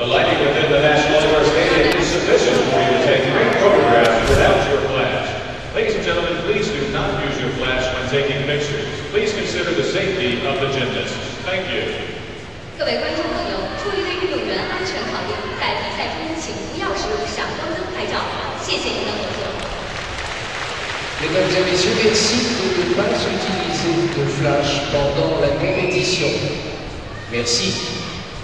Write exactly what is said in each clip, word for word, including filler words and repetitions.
The lighting within the National Indoor Stadium is sufficient for you to take great photographs without your flash. Ladies and gentlemen, please do not use your flash when taking pictures. Please consider the safety of the gymnasts. Thank you. 各位观众朋友，出于对运动员安全考虑，在比赛中请不要使用闪光灯拍照。谢谢您的合作。 Mesdames et messieurs, merci de ne pas utiliser de flash pendant la compétition. Merci.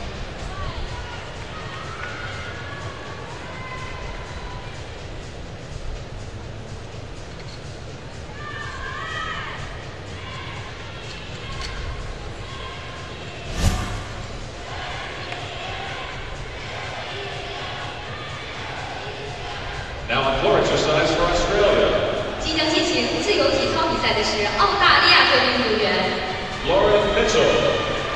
Now a floor exercise for Australia. 即将进行自由体操比赛的是澳大利亚队的运动员 Laura Mitchell.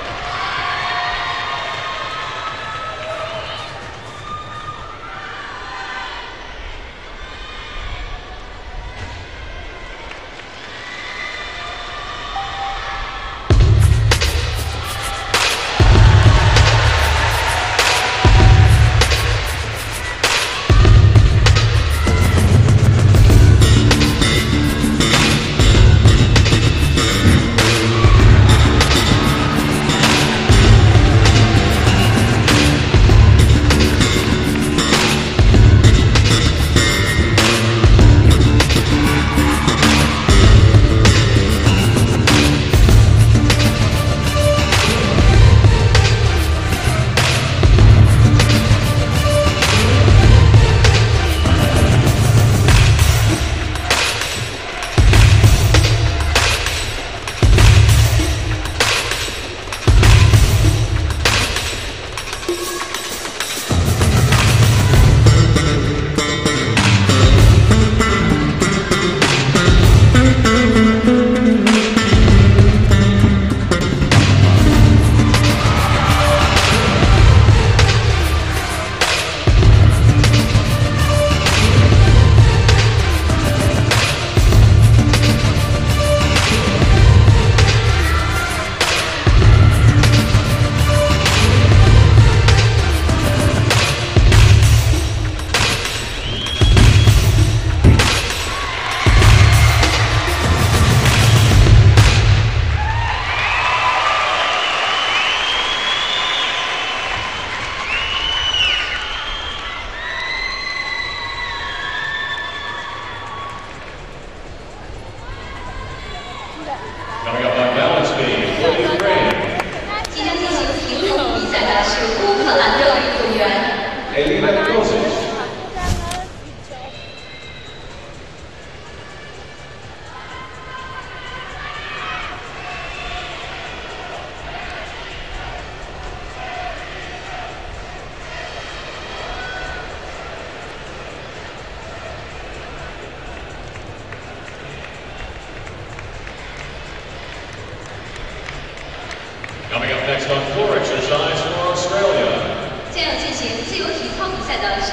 Coming up on balance beam, William Gray. 即将进行平衡比赛的是乌克兰的运动员 Elena Kosic. Coming up next on floor exercise for Australia. 将要进行自由体操比赛的